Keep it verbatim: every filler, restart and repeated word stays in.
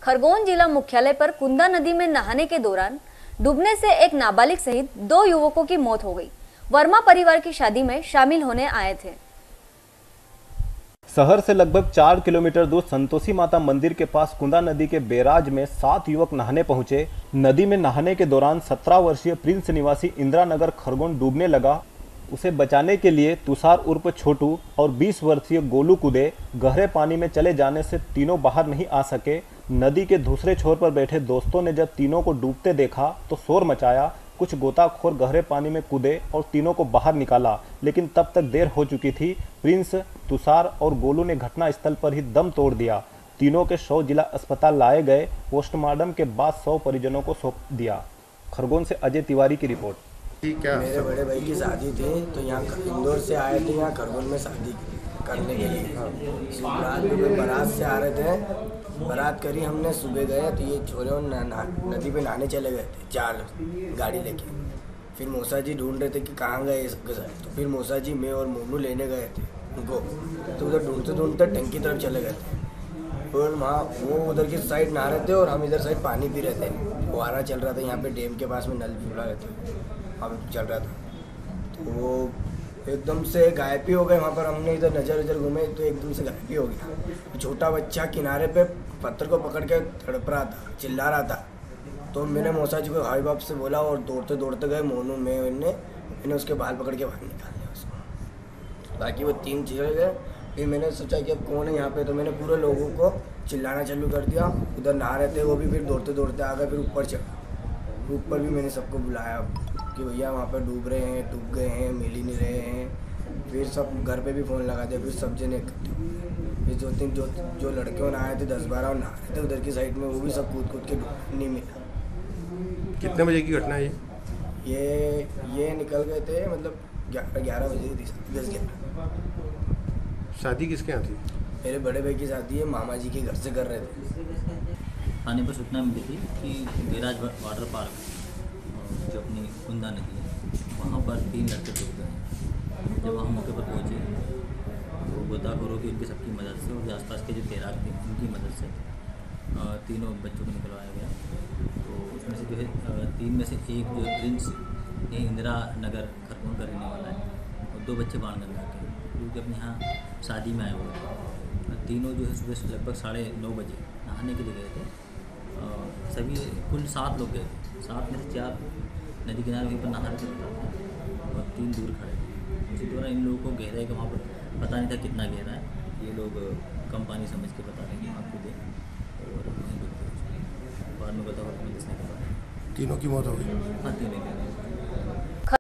खरगोन जिला मुख्यालय पर कुंदा नदी में नहाने के दौरान डूबने से एक नाबालिग सहित दो युवकों की मौत हो गई। वर्मा परिवार की शादी में शामिल होने आए थे। शहर से लगभग चार किलोमीटर दूर संतोषी माता मंदिर के पास कुंदा नदी के बैराज में सात युवक नहाने पहुंचे। नदी में नहाने के दौरान सत्रह वर्षीय प्रिंस निवासी इंदिरा नगर खरगोन डूबने लगा। उसे बचाने के लिए तुषार उर्फ छोटू और बीस वर्षीय गोलू कूदे। गहरे पानी में चले जाने से तीनों बाहर नहीं आ सके। नदी के दूसरे छोर पर बैठे दोस्तों ने जब तीनों को डूबते देखा तो शोर मचाया। कुछ गोताखोर गहरे पानी में कूदे और तीनों को बाहर निकाला, लेकिन तब तक देर हो चुकी थी। प्रिंस, तुषार और गोलू ने घटनास्थल पर ही दम तोड़ दिया। तीनों के शव जिला अस्पताल लाए गए। पोस्टमार्टम के बाद शव परिजनों को सौंप दिया। खरगोन से अजय तिवारी की रिपोर्ट। क्या मेरे बड़े भाई की शादी थी तो यहाँ इंदौर से आए थे यहाँ खरगोन में शादी करने के लिए। रात में बारात से आ रहे थे, बारात करी हमने, सुबह गए तो ये छोरे नदी पे नहाने चले गए थे चार गाड़ी लेके। फिर मौसा जी ढूंढ रहे थे कि कहाँ गए, तो फिर मौसा जी मैं और मोनू लेने गए थे उनको। तो उधर ढूंढते ढूंढते टंकी तरफ चले गए थे और वहाँ वो उधर की साइड नहा रहे थे और हम इधर साइड पानी पी रहे थे। फुहारा चल रहा था यहाँ पे डैम के पास में, नल फुला रहे थे, हम चल रहा था। तो वो एकदम से गायब ही हो गए। वहाँ पर हमने इधर नज़र नज़र घूमे तो एकदम से गायब ही हो गया। छोटा बच्चा किनारे पे पत्थर को पकड़ के तड़प रहा था, चिल्ला रहा था। तो मैंने मौसा जी को हाई बाप से बोला और दौड़ते दौड़ते गए। मोनू में मैंने मैंने उसके बाल पकड़ के बाहर निकाल दिया उसको। बाकी वो तीन चले गए। फिर मैंने सोचा कि अब कौन है यहाँ पे, तो मैंने पूरे लोगों को चिल्लाना चालू कर दिया। उधर नहा रहे थे वो भी, फिर दौड़ते दौड़ते आ गए। फिर ऊपर चढ़ा, ऊपर भी मैंने सबको बुलाया कि भैया वहाँ पर डूब रहे हैं, डूब गए हैं, मिल ही नहीं रहे हैं। फिर सब घर पे भी फ़ोन लगा दिया। फिर सब जने इकट्ठे हुए। फिर दो तीन जो जो लड़के और आए थे दस बारह और नहा रहे थे उधर की साइड में, वो भी सब कूद कूद के नहीं मिला। कितने बजे की घटना है ये? ये ये निकल गए थे मतलब ग्यारह ग्यारह बजे थी, दस ग्यारह। शादी किसके यहाँ थी? मेरे बड़े भाई की शादी है, मामा जी के घर से कर रहे थे। थाने पर सूचना मिली थी कि बैराज वाटर पार्क जो अपनी कुंदा नदी है वहाँ पर तीन लड़के डूब गए। जब हम मौके पर पहुँचे तो गोताखोरों की उनकी सबकी मदद से और आसपास के जो तैराक थे उनकी मदद से तीनों बच्चों को निकलवाया गया। तो उसमें से जो है तीन में से एक जो प्रिंस ये इंदिरा नगर खरगोन का रहने वाला है और दो बच्चे बाणगंगा के क्योंकि अपने यहाँ शादी में आए हुए थे। तीनों जो है सुबह लगभग साढ़े नौ बजे नहाने के लिए गए थे। सभी कुल सात लोग गए थे। सात में से चार नदी किनारे वहीं पर नहा रहे थे और तीन दूर खड़े थे। उसी दौरान इन लोगों को गहराई का वहाँ पर पता नहीं था कितना गहरा है। ये लोग कम पानी समझ के बता रहे हैं आपको दे और वहीं पर बाद में बताओ किसने बताया। तीनों की मौत हो गई? हाँ, तीनों की।